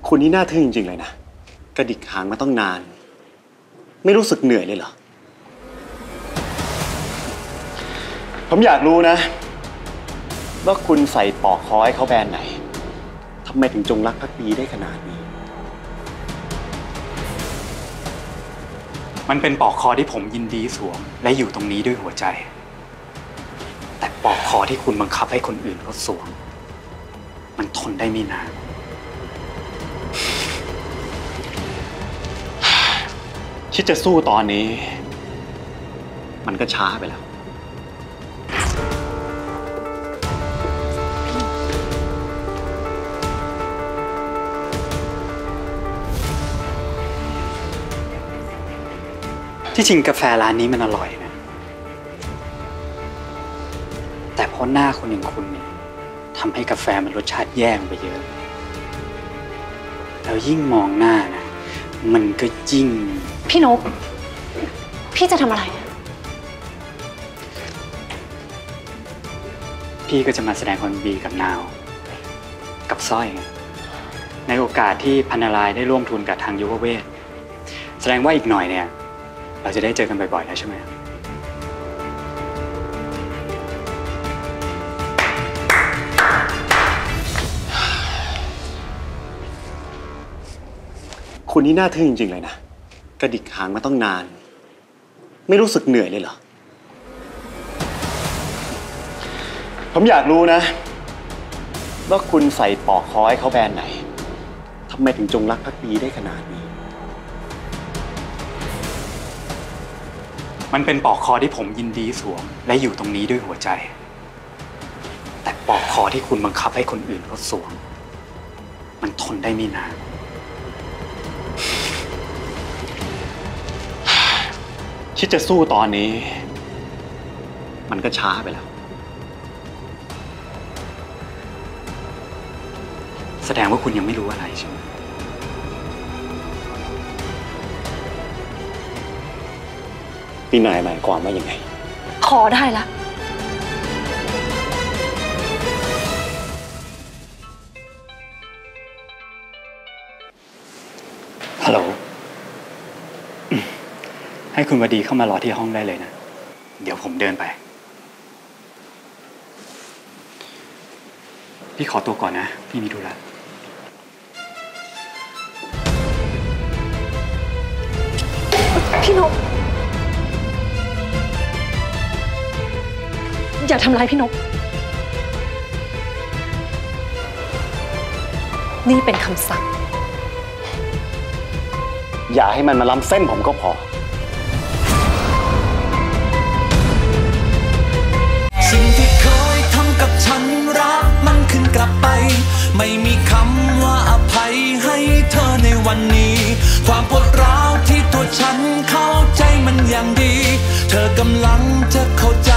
คุณนี่น่าทึ่งจริงๆเลยนะกระดิกหางมาต้องนานไม่รู้สึกเหนื่อยเลยเหรอผมอยากรู้นะว่าคุณใส่ปลอกคอให้เขาแบรนด์ไหนทำไมถึงจงรักภักดีได้ขนาดนี้มันเป็นปลอกคอที่ผมยินดีสวมและอยู่ตรงนี้ด้วยหัวใจแต่ปลอกคอที่คุณบังคับให้คนอื่นเขาสวมมันทนได้ไม่นานคิดจะสู้ตอนนี้มันก็ช้าไปแล้วที่จริงกาแฟร้านนี้มันอร่อยนะแต่เพราะหน้าคนอย่างคุณเนี่ยทำให้กาแฟมันรสชาติแย่ไปเยอะแล้วยิ่งมองหน้านะมันก็ยิ่งพี่นกพี่จะทำอะไรพี่ก็จะมาแสดงความดีกับนาวกับสร้อยในโอกาสที่พันนารายได้ร่วมทุนกับทางยุวเวทแสดงว่าอีกหน่อยเนี่ยเราจะได้เจอกันบ่อยๆแล้วใช่ไหมคุณนี่น่าทึ่งจริงๆเลยนะกระดิกหางมาต้องนานไม่รู้สึกเหนื่อยเลยเหรอผมอยากรู้นะว่าคุณใส่ปลอกคอให้เขาแบรนด์ไหนทำไมถึงจงรักภักดีได้ขนาดนี้มันเป็นปลอกคอที่ผมยินดีสวมและอยู่ตรงนี้ด้วยหัวใจแต่ปลอกคอที่คุณบังคับให้คนอื่นเขาสวมมันทนได้ไม่นานคิดจะสู้ตอนนี้มันก็ช้าไปแล้วแสดงว่าคุณยังไม่รู้อะไรใช่ไหมพี่นายหมายความว่ายังไงขอได้ละฮัลโหลให้คุณวดีเข้ามารอที่ห้องได้เลยนะเดี๋ยวผมเดินไปพี่ขอตัวก่อนนะพี่มีธุระพี่นกอย่าทำร้ายพี่นกนี่เป็นคำสั่งอย่าให้มันมาล้ำเส้นผมก็พอสิ่งที่เคยทำกับฉันรักมันขึ้นกลับไปไม่มีคำว่าอภัยให้เธอในวันนี้ความปวดร้าวที่ตัวฉันเข้าใจมันอย่างดีเธอกำลังจะเข้าใจ